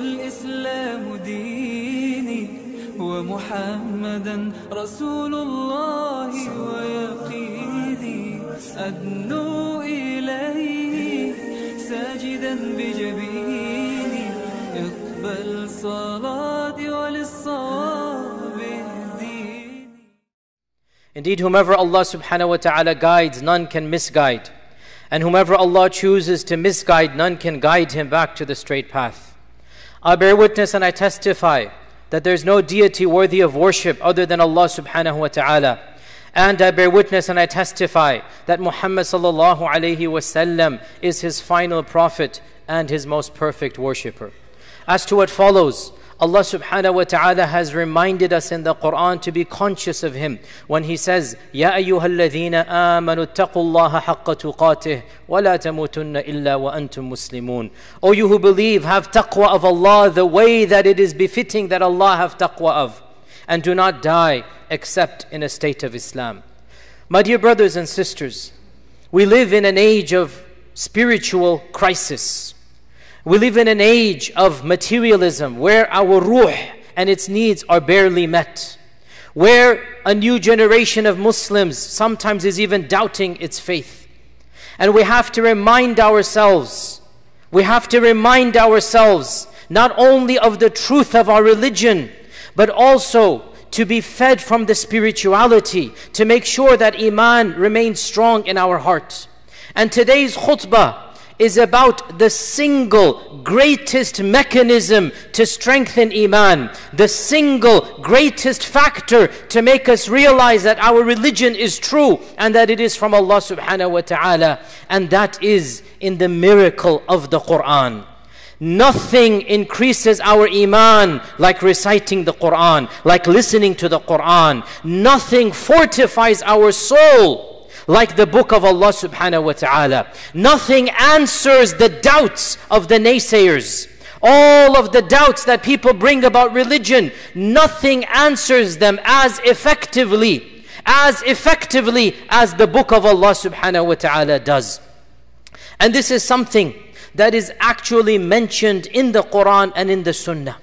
والإسلام ديني ومحمدا رسول الله ويقيني أدنو إليه ساجدا بجبيني اقبل صلاتي وللصواب اهديني. Indeed, whomever Allah subhanahu wa ta'ala guides, none can misguide. And whomever Allah chooses to misguide, none can guide him back to the straight path. I bear witness and I testify that there is no deity worthy of worship other than Allah subhanahu wa ta'ala. And I bear witness and I testify that Muhammad sallallahu alayhi wasallam is his final prophet and his most perfect worshipper. As to what follows, Allah subhanahu wa ta'ala has reminded us in the Quran to be conscious of Him when He says, Ya ayyuhalladhina amanu taqullaha haqqa tuqatih wa la tamutunna illa wa antum muslimun. O you who believe, have taqwa of Allah the way that it is befitting that Allah have taqwa of, and do not die except in a state of Islam. My dear brothers and sisters, we live in an age of spiritual crisis. We live in an age of materialism where our ruh and its needs are barely met, where a new generation of Muslims sometimes is even doubting its faith. And we have to remind ourselves not only of the truth of our religion, but also to be fed from the spirituality, to make sure that Iman remains strong in our heart. And today's khutbah is about the single greatest mechanism to strengthen Iman, the single greatest factor to make us realize that our religion is true and that it is from Allah subhanahu wa ta'ala, and that is in the miracle of the Quran. Nothing increases our Iman like reciting the Quran, like listening to the Quran. Nothing fortifies our soul like the book of Allah subhanahu wa ta'ala. Nothing answers the doubts of the naysayers. All of the doubts that people bring about religion, nothing answers them as effectively as the book of Allah subhanahu wa ta'ala does. And this is something that is actually mentioned in the Quran and in the Sunnah,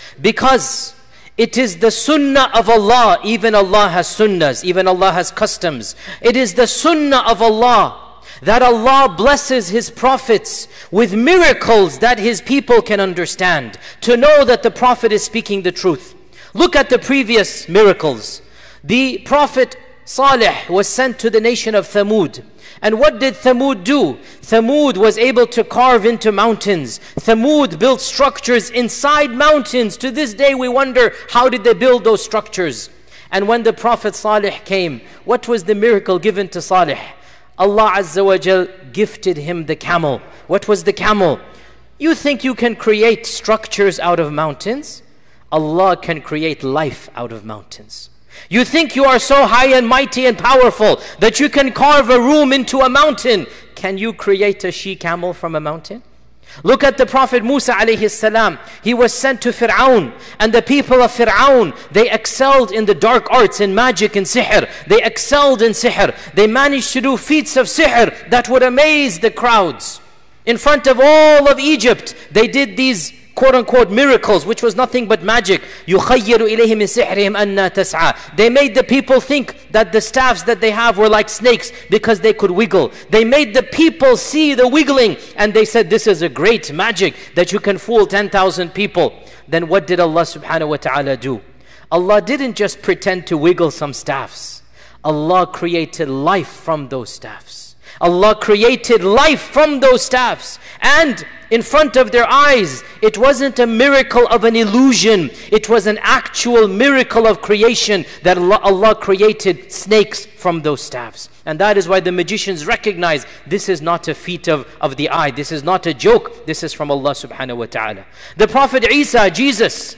because it is the Sunnah of Allah. Even Allah has Sunnahs, even Allah has customs. It is the Sunnah of Allah that Allah blesses His prophets with miracles that His people can understand, to know that the Prophet is speaking the truth. Look at the previous miracles. The Prophet Salih was sent to the nation of Thamud. And what did Thamud do? Thamud was able to carve into mountains. Thamud built structures inside mountains. To this day we wonder, how did they build those structures? And when the Prophet Salih came, what was the miracle given to Salih? Allah Azza wa Jal gifted him the camel. What was the camel? You think you can create structures out of mountains? Allah can create life out of mountains. You think you are so high and mighty and powerful that you can carve a room into a mountain. Can you create a she-camel from a mountain? Look at the Prophet Musa alayhi salam. He was sent to Fir'aun, and the people of Fir'aun, they excelled in the dark arts, in magic and sihr. They excelled in sihr. They managed to do feats of sihr that would amaze the crowds. In front of all of Egypt, they did these quote-unquote miracles, which was nothing but magic. يُخَيِّرُ إِلَيْهِ مِنْ سِحْرِهِمْ أَنَّا تَسْعَى. They made the people think that the staffs that they have were like snakes because they could wiggle. They made the people see the wiggling, and they said, this is a great magic that you can fool 10,000 people. Then what did Allah subhanahu wa ta'ala do? Allah didn't just pretend to wiggle some staffs. Allah created life from those staffs. Allah created life from those staffs. And in front of their eyes, it wasn't a miracle of an illusion. It was an actual miracle of creation, that Allah created snakes from those staffs. And that is why the magicians recognize this is not a feat of the eye. This is not a joke. This is from Allah subhanahu wa ta'ala. The Prophet Isa, Jesus,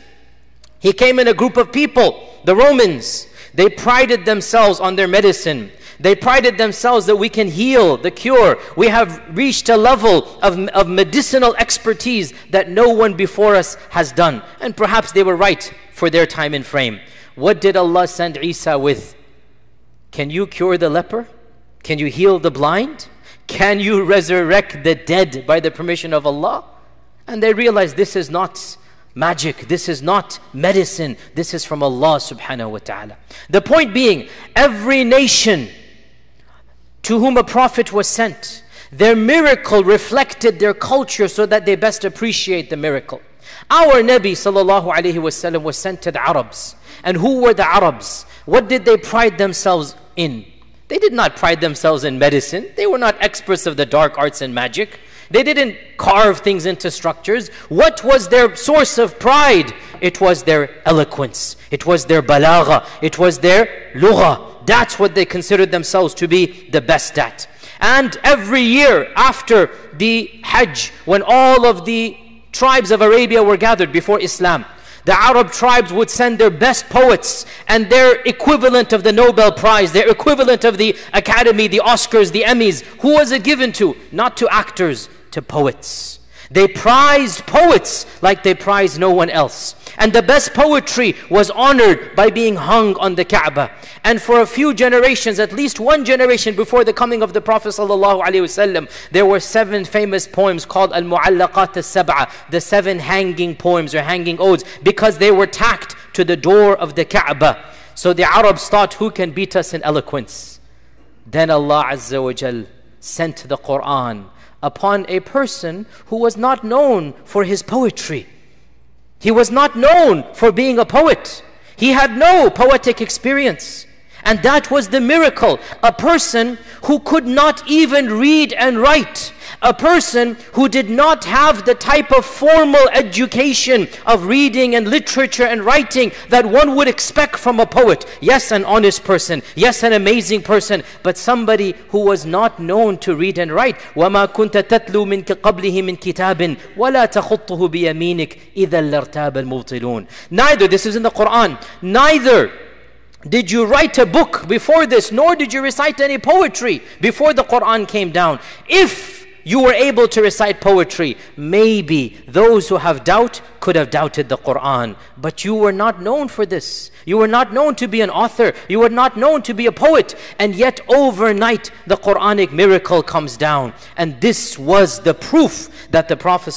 he came in a group of people, the Romans. They prided themselves on their medicine. They prided themselves that we can heal, the cure. We have reached a level of medicinal expertise that no one before us has done. And perhaps they were right for their time and frame. What did Allah send Isa with? Can you cure the leper? Can you heal the blind? Can you resurrect the dead by the permission of Allah? And they realized this is not magic. This is not medicine. This is from Allah subhanahu wa ta'ala. The point being, every nation to whom a prophet was sent, their miracle reflected their culture so that they best appreciate the miracle. Our Nabi sallallahu alayhi wasallam was sent to the Arabs. And who were the Arabs? What did they pride themselves in? They did not pride themselves in medicine. They were not experts of the dark arts and magic. They didn't carve things into structures. What was their source of pride? It was their eloquence. It was their balagha. It was their lugha. That's what they considered themselves to be the best at. And every year after the Hajj, when all of the tribes of Arabia were gathered before Islam, the Arab tribes would send their best poets and their equivalent of the Nobel Prize, their equivalent of the Academy, the Oscars, the Emmys. Who was it given to? Not to actors, to poets. They prized poets like they prized no one else. And the best poetry was honored by being hung on the Kaaba. And for a few generations, at least one generation before the coming of the Prophet ﷺ, there were 7 famous poems called Al-Mu'allaqat Al-Sab'a, the 7 hanging poems or hanging odes, because they were tacked to the door of the Kaaba. So the Arabs thought, who can beat us in eloquence? Then Allah Azza wa Jal sent the Quran upon a person who was not known for his poetry. He was not known for being a poet. He had no poetic experience. And that was the miracle. A person who could not even read and write. A person who did not have the type of formal education of reading and literature and writing that one would expect from a poet. Yes, an honest person. Yes, an amazing person. But somebody who was not known to read and write. وَمَا كُنْتَ تَتْلُو مِنْ قَبْلِهِ مِنْ كِتَابٍ وَلَا تَخُطُّهُ بِيَمِينِكَ إِذًا لَارْتَابَ الْمُبْطِلُونَ. Neither, this is in the Quran, neither did you write a book before this, nor did you recite any poetry before the Quran came down. If you were able to recite poetry, maybe those who have doubt could have doubted the Quran. But you were not known for this. You were not known to be an author. You were not known to be a poet. And yet overnight the Quranic miracle comes down. And this was the proof that the Prophet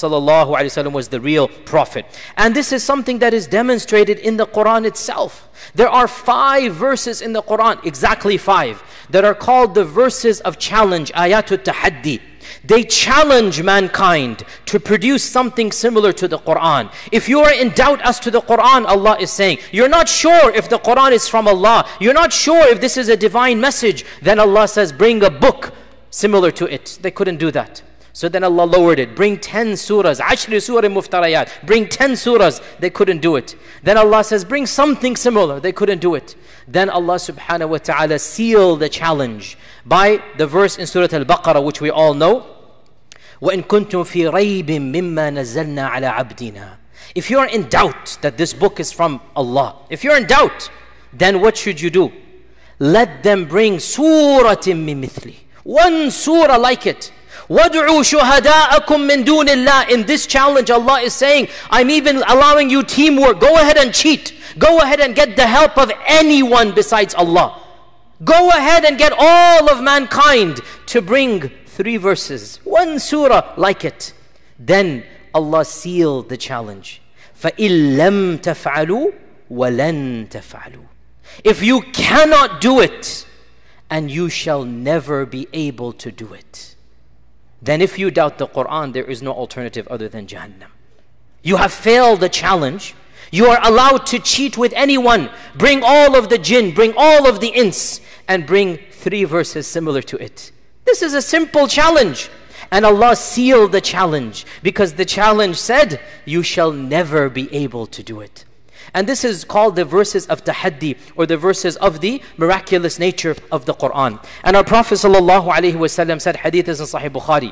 ﷺ was the real prophet. And this is something that is demonstrated in the Quran itself. There are 5 verses in the Quran, exactly 5, that are called the verses of challenge, ayatul tahaddi. They challenge mankind to produce something similar to the Quran. If you are in doubt as to the Quran, Allah is saying, you're not sure if the Quran is from Allah, you're not sure if this is a divine message, then Allah says, bring a book similar to it. They couldn't do that. So then Allah lowered it. Bring 10 surahs. 10 surah muftarayat. Bring 10 surahs. They couldn't do it. Then Allah says, bring something similar. They couldn't do it. Then Allah subhanahu wa ta'ala sealed the challenge by the verse in Surah Al-Baqarah, which we all know. وَإِن كُنْتُمْ فِي رَيْبٍ مِّمَّا نَزَّلْنَا عَلَىٰ عَبْدِنَا. If you're in doubt that this book is from Allah, if you're in doubt, then what should you do? Let them bring surah min mithli. One surah like it. وَادْعُوا شُهَدَاءَكُم مِّن دُونِ اللَّهِ. In this challenge, Allah is saying, I'm even allowing you teamwork. Go ahead and cheat. Go ahead and get the help of anyone besides Allah. Go ahead and get all of mankind to bring 3 verses, 1 surah like it. Then Allah sealed the challenge. فَإِن لَمْ تَفْعَلُوا وَلَن تَفْعَلُوا. If you cannot do it, and you shall never be able to do it, then if you doubt the Quran, there is no alternative other than Jahannam. You have failed the challenge. You are allowed to cheat with anyone. Bring all of the jinn, bring all of the ins, and bring 3 verses similar to it. This is a simple challenge. And Allah sealed the challenge because the challenge said, you shall never be able to do it. And this is called the verses of tahaddi, or the verses of the miraculous nature of the Quran. And our Prophet ﷺ said, hadith is in Sahih Bukhari,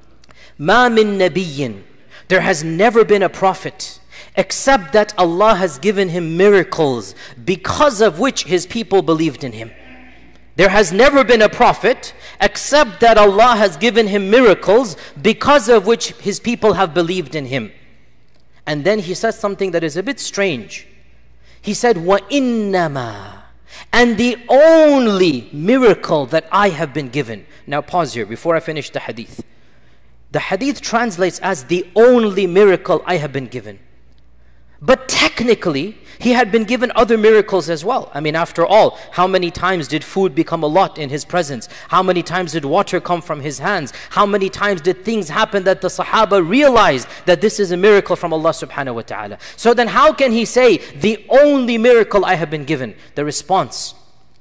مَا مِن نَبِيٍّ. There has never been a prophet except that Allah has given him miracles because of which his people believed in him. There has never been a prophet except that Allah has given him miracles because of which his people have believed in him. And then he says something that is a bit strange. He said, وَإِنَّمَا. And the only miracle that I have been given. Now pause here before I finish the hadith. The hadith translates as the only miracle I have been given. But technically, he had been given other miracles as well. I mean, after all, how many times did food become a lot in his presence? How many times did water come from his hands? How many times did things happen that the Sahaba realized that this is a miracle from Allah subhanahu wa ta'ala? So then how can he say, the only miracle I have been given? The response: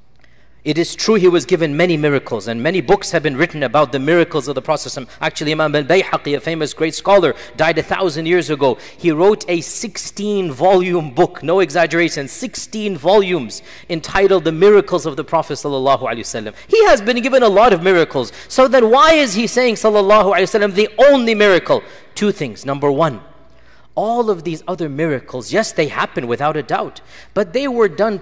it is true he was given many miracles, and many books have been written about the miracles of the Prophet. Actually, Imam al-Bayhaqi, a famous great scholar, died 1,000 years ago. He wrote a 16-volume book, no exaggeration, 16 volumes, entitled The Miracles of the Prophet ﷺ. He has been given a lot of miracles. So then why is he saying ﷺ the only miracle? Two things. Number one, all of these other miracles, yes, they happen without a doubt, but they were done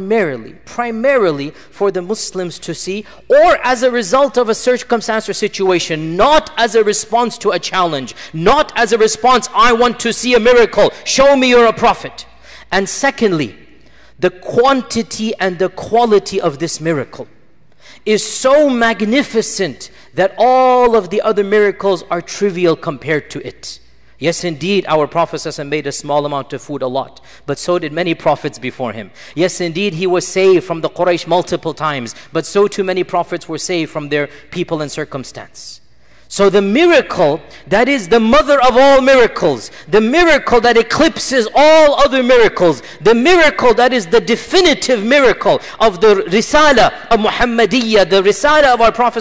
primarily for the Muslims to see, or as a result of a circumstance or situation, not as a response to a challenge, not as a response, I want to see a miracle, show me you're a prophet. And secondly, the quantity and the quality of this miracle is so magnificent that all of the other miracles are trivial compared to it. Yes, indeed, our Prophet ﷺ made a small amount of food a lot, but so did many prophets before him. Yes, indeed, he was saved from the Quraysh multiple times, but so too many prophets were saved from their people and circumstance. So the miracle that is the mother of all miracles, the miracle that eclipses all other miracles, the miracle that is the definitive miracle of the Risala of Muhammadiyya, the Risala of our Prophet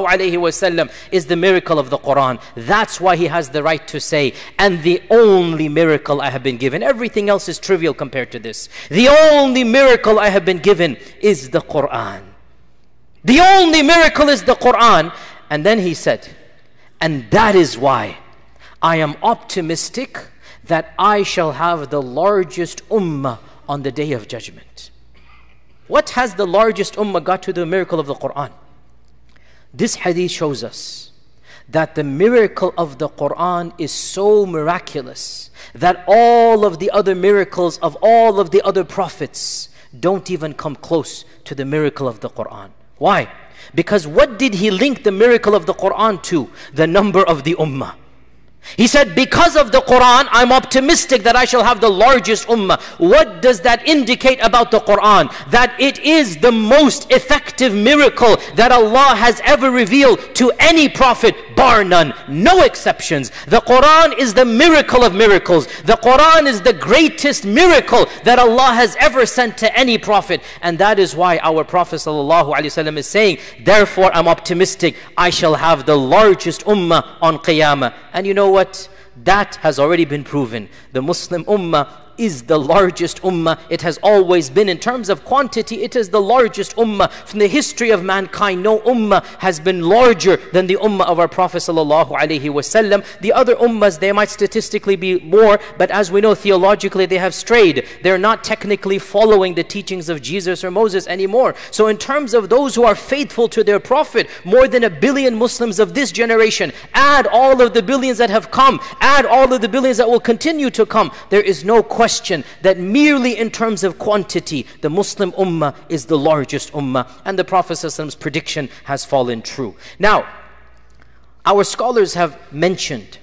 ﷺ, is the miracle of the Quran. That's why he has the right to say, and the only miracle I have been given. Everything else is trivial compared to this. The only miracle I have been given is the Quran. The only miracle is the Quran. And then he said, and that is why I am optimistic that I shall have the largest ummah on the Day of Judgment. What has the largest ummah got to the miracle of the Quran? This hadith shows us that the miracle of the Quran is so miraculous that all of the other miracles of all of the other prophets don't even come close to the miracle of the Quran. Why? Because what did he link the miracle of the Quran to? The number of the ummah. He said, because of the Quran, I'm optimistic that I shall have the largest ummah. What does that indicate about the Quran? That it is the most effective miracle that Allah has ever revealed to any prophet, bar none, no exceptions. The Quran is the miracle of miracles. The Quran is the greatest miracle that Allah has ever sent to any prophet. And that is why our Prophet ﷺ is saying, therefore I'm optimistic I shall have the largest ummah on Qiyamah. And you know what? That has already been proven. The Muslim ummah is the largest ummah. It has always been. In terms of quantity, it is the largest ummah. From the history of mankind, no ummah has been larger than the ummah of our Prophet ﷺ. The other ummahs, they might statistically be more, but as we know, theologically they have strayed. They're not technically following the teachings of Jesus or Moses anymore. So in terms of those who are faithful to their Prophet, more than 1 billion Muslims of this generation, add all of the billions that have come, add all of the billions that will continue to come, there is no question that merely in terms of quantity, the Muslim ummah is the largest ummah, and the Prophet ﷺ's prediction has fallen true. Now, our scholars have mentioned,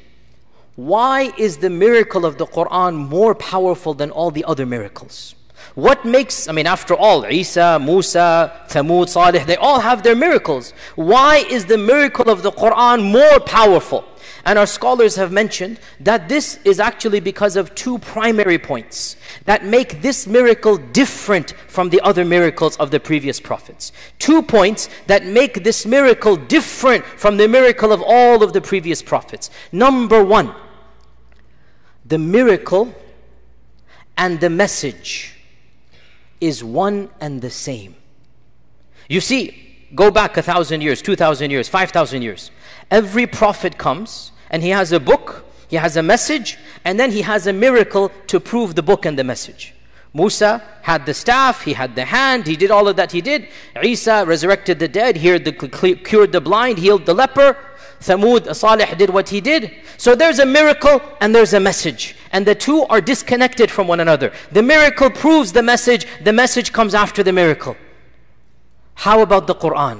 why is the miracle of the Quran more powerful than all the other miracles? What makes, after all, Isa, Musa, Thamud, Salih, they all have their miracles. Why is the miracle of the Quran more powerful? And our scholars have mentioned that this is actually because of two primary points that make this miracle different from the other miracles of the previous prophets. 2 points that make this miracle different from the miracle of all of the previous prophets. Number one, the miracle and the message is one and the same. You see, go back 1,000 years, 2,000 years, 5,000 years. Every prophet comes and he has a book, he has a message, and then he has a miracle to prove the book and the message. Musa had the staff, he had the hand, he did all of that he did. Isa resurrected the dead, cured the blind, healed the leper. Thamud, Salih did what he did. So there's a miracle and there's a message. And the two are disconnected from one another. The miracle proves the message comes after the miracle. How about the Quran?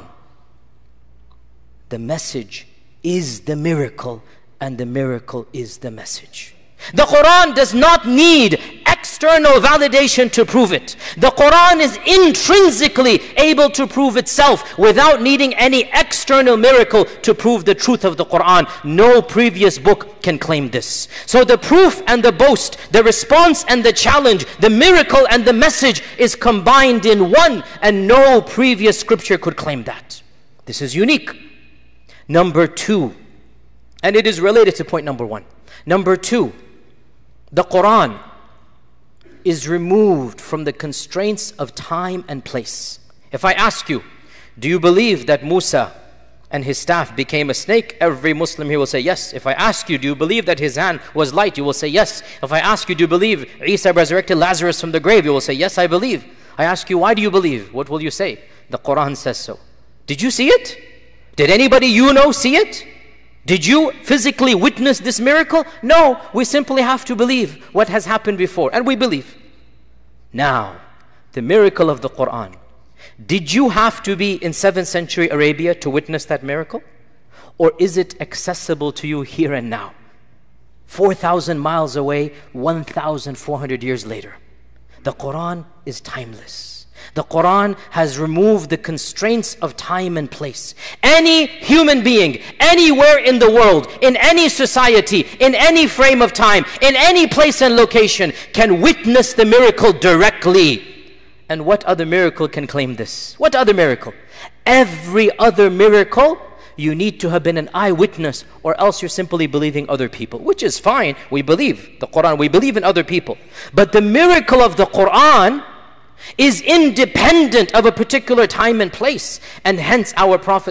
The message is the miracle and the miracle is the message. The Quran does not need external validation to prove it. The Quran is intrinsically able to prove itself without needing any external miracle to prove the truth of the Quran. No previous book can claim this. So the proof and the boast, the response and the challenge, the miracle and the message is combined in one, and no previous scripture could claim that. This is unique. Number two, and it is related to point number one. Number two, the Quran is removed from the constraints of time and place. If I ask you, do you believe that Musa and his staff became a snake? Every Muslim here will say yes. If I ask you, do you believe that his hand was light? You will say yes. If I ask you, do you believe Isa resurrected Lazarus from the grave? You will say yes, I believe. I ask you, why do you believe? What will you say? The Quran says so. Did you see it? Did anybody you know see it? Did you physically witness this miracle? No, we simply have to believe what has happened before, and we believe. Now, the miracle of the Quran. Did you have to be in 7th century Arabia to witness that miracle? Or is it accessible to you here and now? 4,000 miles away, 1,400 years later. The Quran is timeless. The Quran has removed the constraints of time and place. Any human being, anywhere in the world, in any society, in any frame of time, in any place and location, can witness the miracle directly. And what other miracle can claim this? What other miracle? Every other miracle, you need to have been an eyewitness, or else you're simply believing other people, which is fine. We believe the Quran, we believe in other people. But the miracle of the Quran is independent of a particular time and place. And hence our Prophet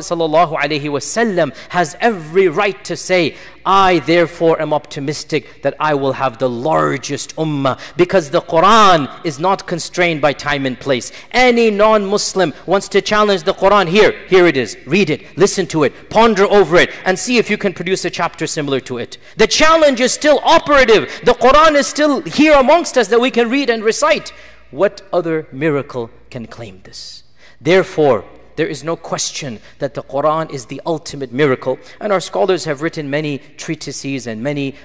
ﷺ has every right to say, I therefore am optimistic that I will have the largest ummah, because the Quran is not constrained by time and place. Any non-Muslim wants to challenge the Quran, here it is, read it, listen to it, ponder over it, and see if you can produce a chapter similar to it. The challenge is still operative. The Quran is still here amongst us that we can read and recite. What other miracle can claim this? Therefore, there is no question that the Quran is the ultimate miracle. And our scholars have written many treatises and many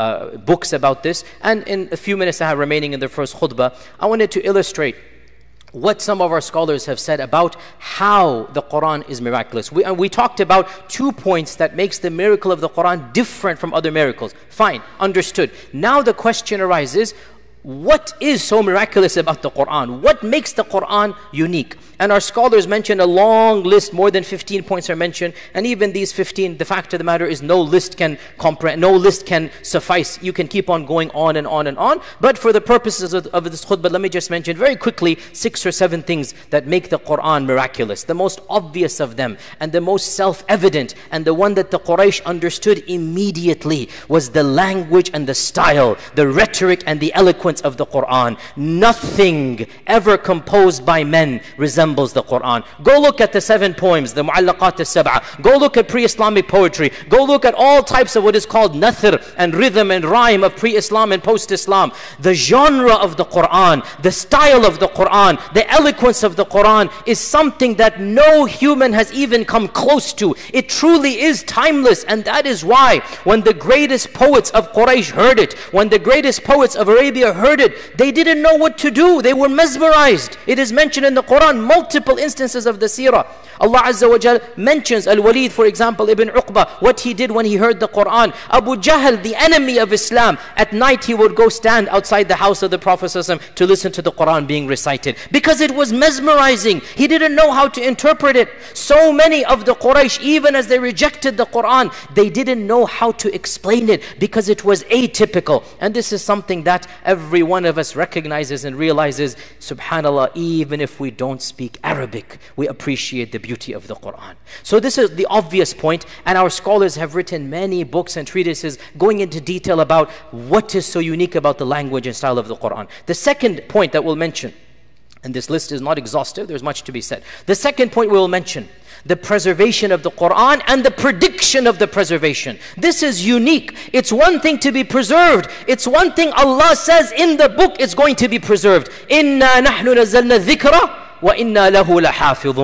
books about this. And in a few minutes I have remaining in the first khutbah, I wanted to illustrate what some of our scholars have said about how the Quran is miraculous. We talked about 2 points that makes the miracle of the Quran different from other miracles. Fine, understood. Now the question arises, what is so miraculous about the Quran? What makes the Quran unique? And our scholars mention a long list, more than 15 points are mentioned. And even these 15, the fact of the matter is no list can comprehend, no list can suffice. You can keep on going on and on and on. But for the purposes of this khutbah, let me just mention very quickly 6 or 7 things that make the Quran miraculous. The most obvious of them, and the most self-evident, and the one that the Quraysh understood immediately, was the language and the style, the rhetoric and the eloquence of the Quran. Nothing ever composed by men resembles the Quran. Go look at the 7 poems, the Mu'allaqat al-Sab'a. Go look at pre-Islamic poetry. Go look at all types of what is called nathr and rhythm and rhyme of pre-Islam and post-Islam. The genre of the Quran, the style of the Quran, the eloquence of the Quran is something that no human has even come close to. It truly is timeless, and that is why when the greatest poets of Quraysh heard it, when the greatest poets of Arabia heard it, they didn't know what to do. They were mesmerized. It is mentioned in the Quran, multiple instances of the seerah. Allah Azza wa Jal mentions Al-Walid, for example, Ibn Uqba, what he did when he heard the Quran. Abu Jahl, the enemy of Islam, at night he would go stand outside the house of the Prophet ﷺ to listen to the Quran being recited, because it was mesmerizing. He didn't know how to interpret it. So many of the Quraysh, even as they rejected the Quran, they didn't know how to explain it, because it was atypical. And this is something that every one of us recognizes and realizes. Subhanallah, even if we don't speak Arabic, we appreciate the beauty of the Quran. So this is the obvious point, and our scholars have written many books and treatises going into detail about what is so unique about the language and style of the Quran. The second point that we'll mention, and this list is not exhaustive, there's much to be said. The second point we will mention, the preservation of the Quran and the prediction of the preservation. This is unique. It's one thing to be preserved. It's one thing Allah says in the book it's going to be preserved. Inna nahnu nazzalna dhikra wa inna lahu lahafidhun.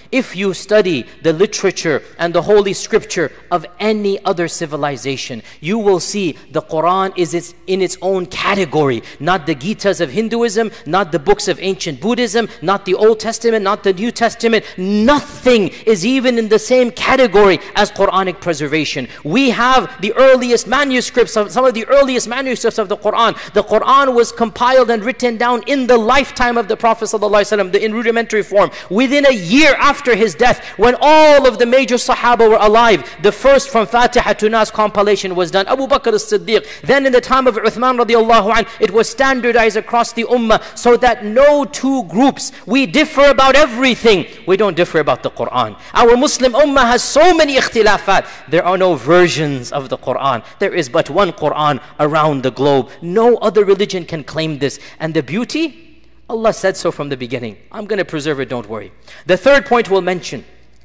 If you study the literature and the holy scripture of any other civilization, you will see the Quran is in its own category. Not the Gitas of Hinduism, not the books of ancient Buddhism, not the Old Testament, not the New Testament. Nothing is even in the same category as Quranic preservation. We have the earliest manuscripts, some of the earliest manuscripts of the Quran. The Quran was compiled and written down in the lifetime of the Prophet ﷺ, in rudimentary form. Within a year after his death, when all of the major Sahaba were alive, the first from Fatiha to Nas compilation was done. Abu Bakr as-Siddiq. Then in the time of Uthman radiallahu anh, it was standardized across the ummah so that no two groups, we differ about everything. We don't differ about the Quran. Our Muslim ummah has so many ikhtilafat. There are no versions of the Quran. There is but one Quran around the globe. No other religion can claim this. And the beauty, Allah said so from the beginning. I'm going to preserve it, don't worry. The third point we'll mention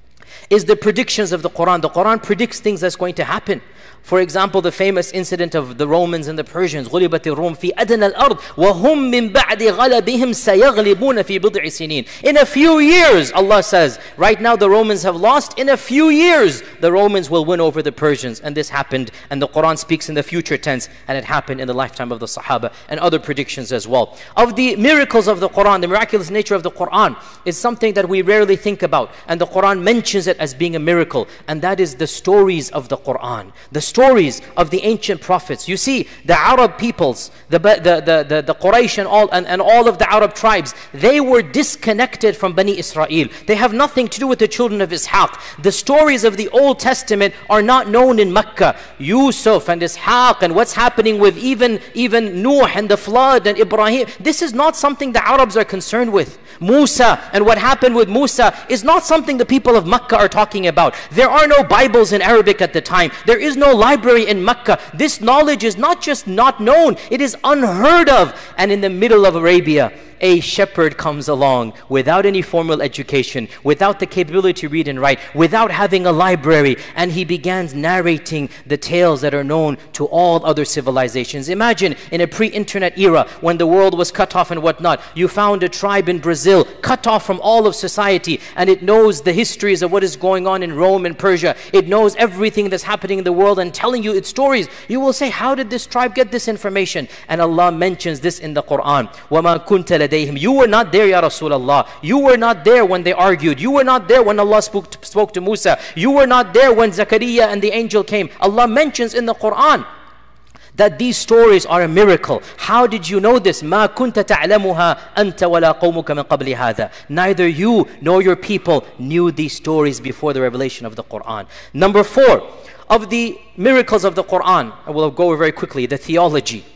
is the predictions of the Quran. The Quran predicts things that's going to happen. For example, the famous incident of the Romans and the Persians. غُلِبَتِ الرُّومُ فِي أَدْنَى الْأَرْضِ وَهُمْ مِنْ بَعْدِ غَلَبِهِمْ سَيَغْلِبُونَ فِي بِضْعِ سِنِينَ. In a few years, Allah says, right now the Romans have lost. In a few years, the Romans will win over the Persians. And this happened. And the Quran speaks in the future tense. And it happened in the lifetime of the Sahaba. And other predictions as well. Of the miracles of the Quran, the miraculous nature of the Quran is something that we rarely think about. And the Quran mentions it as being a miracle. And that is the stories of the Quran. The stories of the ancient prophets. You see, the Arab peoples, the Quraysh and all of the Arab tribes, they were disconnected from Bani Israel. They have nothing to do with the children of Ishaq. The stories of the Old Testament are not known in Mecca. Yusuf and Ishaq and what's happening with even Nuh and the flood and Ibrahim. This is not something the Arabs are concerned with. Musa and what happened with Musa is not something the people of Mecca are talking about. There are no Bibles in Arabic at the time. There is no library in Mecca. This knowledge is not just not known, it is unheard of. And in the middle of Arabia, a shepherd comes along without any formal education, without the capability to read and write, without having a library, and he begins narrating the tales that are known to all other civilizations. Imagine in a pre-internet era when the world was cut off and whatnot, you found a tribe in Brazil cut off from all of society, and it knows the histories of what is going on in Rome and Persia. It knows everything that's happening in the world and telling you its stories. You will say, how did this tribe get this information? And Allah mentions this in the Quran. وَمَا كُنْتَ لَدَيْهِمْ. You were not there, Ya Rasulullah. You were not there when they argued. You were not there when Allah spoke to Musa. You were not there when Zakaria and the angel came. Allah mentions in the Quran that these stories are a miracle. How did you know this? مَا كُنْتَ تَعْلَمُهَا أَنْتَ وَلَا قَوْمُكَ مِنْ قَبْلِ هَذَا. Neither you nor your people knew these stories before the revelation of the Quran. Number 4, of the miracles of the Quran, I will go very quickly, the theology.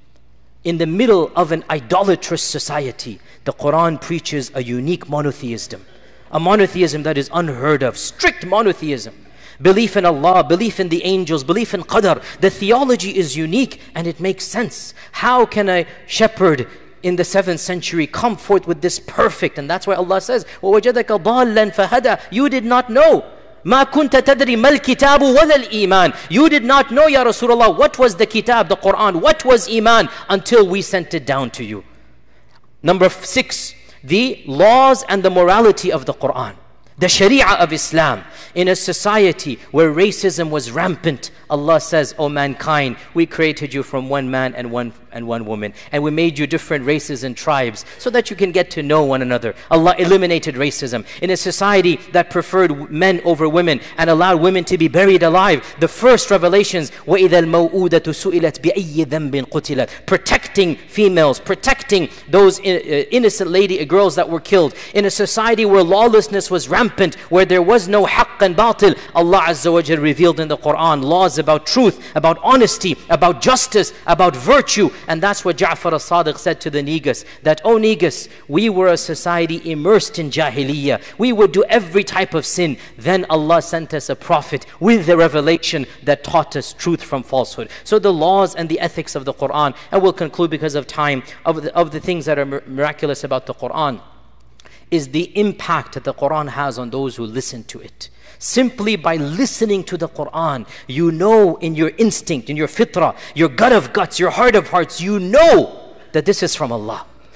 In the middle of an idolatrous society, the Quran preaches a unique monotheism. A monotheism that is unheard of, strict monotheism. Belief in Allah, belief in the angels, belief in Qadr. The theology is unique and it makes sense. How can a shepherd in the 7th century come forth with this perfect? And that's why Allah says, وَوَجَدَكَ ضَالًّا فَهَدَى. You did not know. مَا كُنْتَ تَدْرِي مَا الْكِتَابُ وَلَا الْإِيمَانِ. You did not know, Ya Rasulullah, what was the kitab, the Quran, what was Iman, until we sent it down to you. Number 6, the laws and the morality of the Quran. The Sharia of Islam. In a society where racism was rampant, Allah says, O mankind, we created you from one man and one woman. And we made you different races and tribes so that you can get to know one another. Allah eliminated racism. In a society that preferred men over women and allowed women to be buried alive, the first revelations, وَإِذَا الْمَوْءُودَةُ سُئِلَتْ بِأَيِّ ذَنْبٍ قُتِلَتْ. Protecting females, protecting those innocent girls that were killed. In a society where lawlessness was rampant, where there was no haqq and batil, Allah Azza wa Jal revealed in the Quran laws about truth, about honesty, about justice, about virtue. And that's what Ja'far as-Sadiq said to the Negus, that, oh Negus, we were a society immersed in Jahiliyyah. We would do every type of sin. Then Allah sent us a prophet with the revelation that taught us truth from falsehood. So the laws and the ethics of the Quran, and we'll conclude because of time, of the things that are miraculous about the Quran, is the impact that the Quran has on those who listen to it. Simply by listening to the Quran, you know in your instinct, in your fitrah, your gut of guts, your heart of hearts, you know that this is from Allah.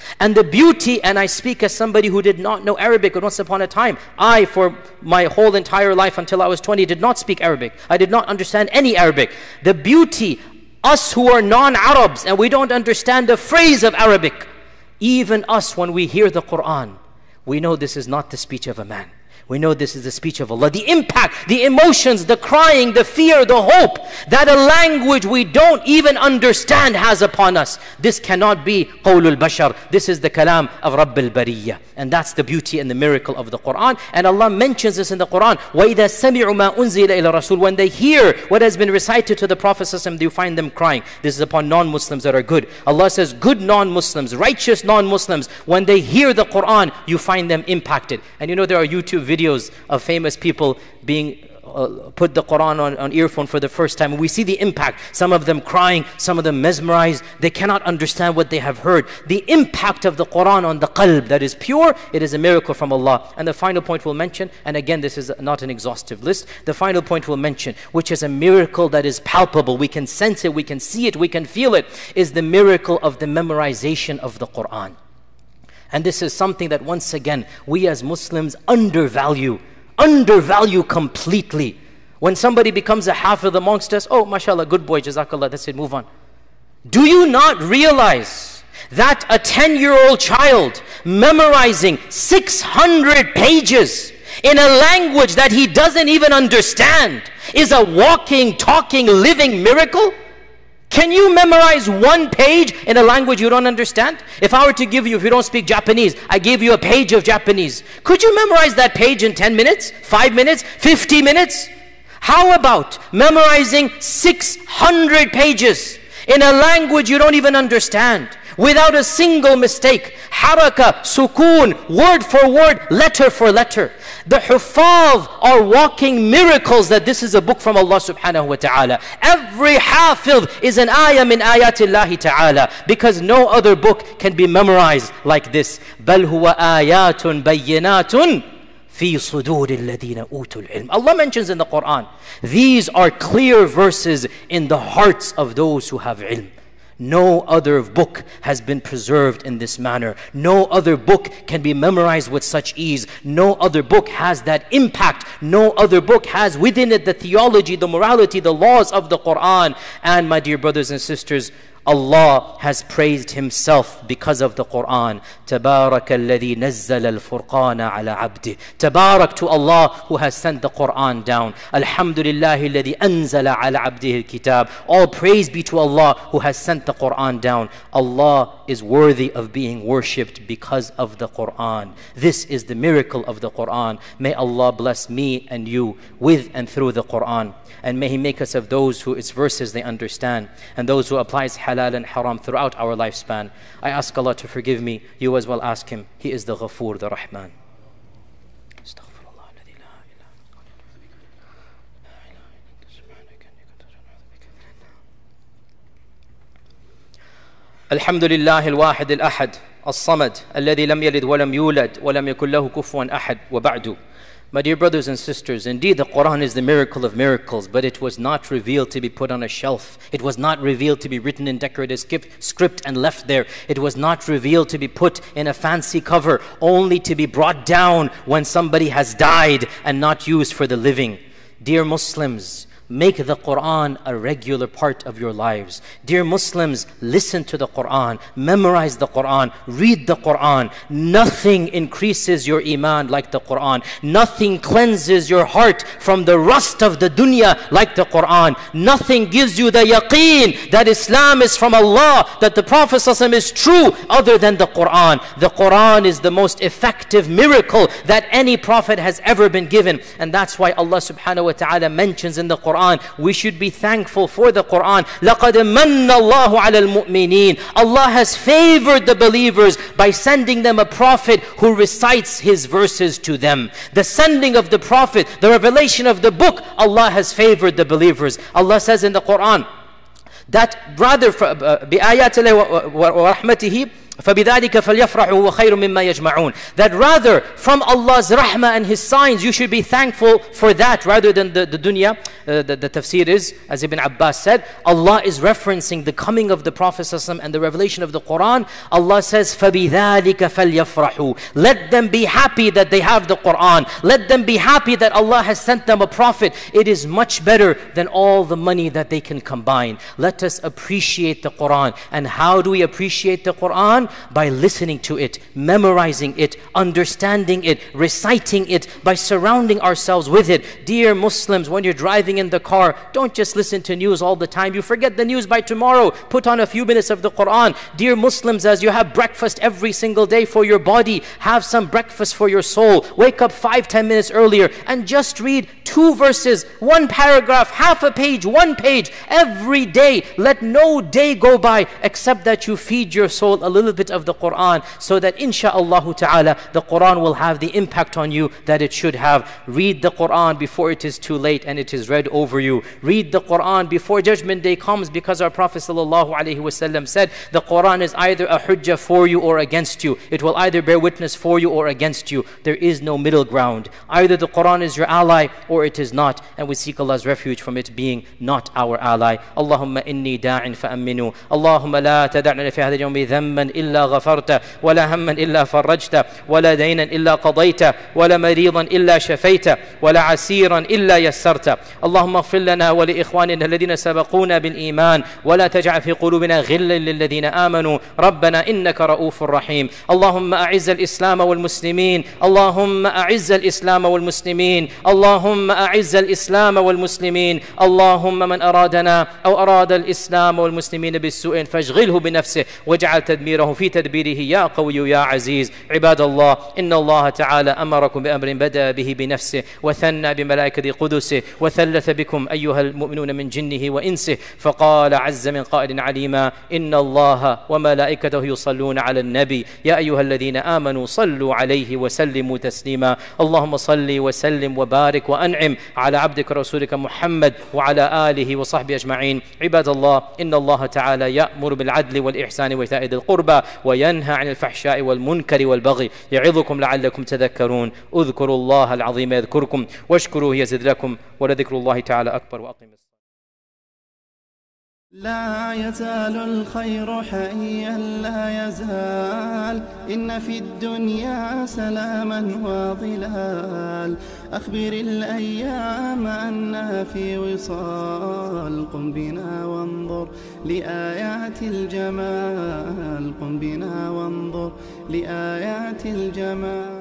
And the beauty, and I speak as somebody who did not know Arabic once upon a time. I, for my whole entire life until I was 20, did not speak Arabic. I did not understand any Arabic. The beauty, us who are non-Arabs and we don't understand a phrase of Arabic, even us when we hear the Quran, we know this is not the speech of a man. We know this is the speech of Allah. The impact, the emotions, the crying, the fear, the hope that a language we don't even understand has upon us. This cannot be qawlul bashar. This is the kalam of Rabb al-Bariyya. And that's the beauty and the miracle of the Quran. And Allah mentions this in the Quran. وَإِذَا سَمِعُوا مَا أُنزِلَ إِلَى الرَّسُولِ When they hear what has been recited to the Prophet, you find them crying. This is upon non-Muslims that are good. Allah says good non-Muslims, righteous non-Muslims, when they hear the Quran, you find them impacted. And you know there are YouTube videos of famous people being put the Quran on earphone for the first time. We see the impact. Some of them crying, some of them mesmerized. They cannot understand what they have heard. The impact of the Quran on the qalb that is pure, it is a miracle from Allah. And the final point we'll mention, and again this is not an exhaustive list, the final point we'll mention, which is a miracle that is palpable, we can sense it, we can see it, we can feel it, is the miracle of the memorization of the Quran. And this is something that once again we as Muslims undervalue completely. When somebody becomes a hafiz amongst us, oh mashallah, good boy, jazakallah, that's it, move on. Do you not realize that a 10-year-old child memorizing 600 pages in a language that he doesn't even understand is a walking, talking, living miracle? Can you memorize one page in a language you don't understand? If I were to give you, if you don't speak Japanese, I gave you a page of Japanese. Could you memorize that page in 10 minutes, 5 minutes, 50 minutes? How about memorizing 600 pages in a language you don't even understand, without a single mistake? Haraka, sukoon, word for word, letter for letter. The Huffaz are walking miracles that this is a book from Allah subhanahu wa ta'ala. Every hafiz is an ayah min ayatillahi ta'ala, because no other book can be memorized like this. بَلْ هُوَ آيَاتٌ بَيِّنَاتٌ فِي صُدُورِ الَّذِينَ أُوتُوا الْعِلْمَ. Allah mentions in the Quran, these are clear verses in the hearts of those who have ilm. No other book has been preserved in this manner. No other book can be memorized with such ease. No other book has that impact. No other book has within it the theology, the morality, the laws of the Quran. And my dear brothers and sisters, Allah has praised Himself because of the Quran. تَبَارَكَ الَّذِي نَزَّلَ الْفُرْقَانَ عَلَى عَبْدِهِ. Tabarak to Allah who has sent the Quran down. Alhamdulillahi الَّذِي أَنزَلَ عَلَى عَبْدِهِ الْكِتَابِ. All praise be to Allah who has sent the Quran down. Allah is worthy of being worshipped because of the Quran. This is the miracle of the Quran. May Allah bless me and you with and through the Quran. And may He make us of those who its verses they understand, and those who applies halal and haram throughout our lifespan. I ask Allah to forgive me. You as well ask Him. He is the Ghafoor, the Rahman. Alhamdulillah al-Wahid al-Ahad al-Samad alladhi lam yalid wa lam yulad wa lam yakul lahu kufuwan ahad wa ba'du. My dear brothers and sisters, indeed the Quran is the miracle of miracles, but it was not revealed to be put on a shelf. It was not revealed to be written in decorative script and left there. It was not revealed to be put in a fancy cover, only to be brought down when somebody has died and not used for the living. Dear Muslims, make the Quran a regular part of your lives. Dear Muslims, listen to the Quran, memorize the Quran, read the Quran. Nothing increases your iman like the Quran. Nothing cleanses your heart from the rust of the dunya like the Quran. Nothing gives you the yaqeen that Islam is from Allah, that the Prophet ﷺ is true other than the Quran. The Quran is the most effective miracle that any prophet has ever been given. And that's why Allah subhanahu wa ta'ala mentions in the Quran, we should be thankful for the Quran. لَقَدْ مَنَّ اللَّهُ عَلَى الْمُؤْمِنِينَ. Allah has favored the believers by sending them a prophet who recites his verses to them. The sending of the prophet, the revelation of the book, Allah has favored the believers. Allah says in the Quran that rather بِآيَاتِ اللَّهِ وَرَحْمَتِهِ فَبِذَلِكَ فَلْيَفْرَحُوا وَخَيْرٌ مِّمَّا يَجْمَعُونَ. That rather, from Allah's rahmah and His signs, you should be thankful for that rather than the dunya. The tafsir is, as Ibn Abbas said, Allah is referencing the coming of the Prophet ﷺ and the revelation of the Quran. Allah says, فَبِذَلِكَ فَلْيَفْرَحُوا. Let them be happy that they have the Quran. Let them be happy that Allah has sent them a prophet. It is much better than all the money that they can combine. Let us appreciate the Quran. And how do we appreciate the Quran? By listening to it, memorizing it, understanding it, reciting it, by surrounding ourselves with it. Dear Muslims, when you're driving in the car, don't just listen to news all the time. You forget the news by tomorrow. Put on a few minutes of the Quran. Dear Muslims, as you have breakfast every single day for your body, have some breakfast for your soul. Wake up 5-10 minutes earlier and just read 2 verses, 1 paragraph, half a page, 1 page every day. Let no day go by except that you feed your soul a little bit of the Quran, so that insha'Allah ta'ala the Quran will have the impact on you that it should have. Read the Quran before it is too late and it is read over you. Read the Quran before Judgment Day comes, because our Prophet ﷺ said the Quran is either a hujjah for you or against you. It will either bear witness for you or against you. There is no middle ground. Either the Quran is your ally or it is not, and we seek Allah's refuge from it being not our ally. Allahumma inni da'in fa'amminu. Allahumma la tada'na fi hadha al-yawmi dhanban illa ghafarta, wala hamman illa farajta, wala daynan illa qadayta, wala maridan illa shafayta, wala asiran illa yassarta. Allahumma ighfir lana wa li ikhwanina alladhina sabaquna bil iman, wala taj'al fi qulubina ghillan lil ladhina amanu. Rabbana innaka ra'ufur rahim. Allahumma a'izz al-islam wal muslimin. Allahumma a'izz al-islam wal muslimin. Allahumma a'izz al-islam wal muslimin. Allahumma man aradana aw arada al-islam wal muslimin bis-su'in fashghilhu bi nafsihi waj'al tadmirahu fi tadbirihi ya qawiyyu ya aziz. Ibadallah, inna Allah ta'ala amarakum bi amrin bada bihi bi nafsihi wa thanna bi malaikati qudusihi wa thalatha bikum ayyuha al-mu'minuna min jinnihi wa insihi faqala 'azza min qa'ilin 'alima inna Allah wa malaikatahu yusalluna 'ala an-nabi ya ayyuha alladhina amanu sallu 'alayhi wa sallimu taslima. Allahumma salli wa sallim wa barik wa an'im 'ala 'abdika rasulika Muhammad wa 'ala alihi wa sahbihi ajma'in. Ibadallah, inna Allah ta'ala ya'muru bil 'adli wal ihsani wa ita'i dhil qurba wa yanha 'anil fahsha'i wal munkari wal baghi ya'idhukum la'allakum tadhakkarun. Udhkuru Allah al-'azima yadhkurkum washkuruhu yazid lakum wa la dhikru Allah ta'ala akbar wa aqim. لا يزال الخير حيا لا يزال إن في الدنيا سلاما وظلال أخبر الأيام أنها في وصال قم بنا وانظر لآيات الجمال قم بنا وانظر لآيات الجمال.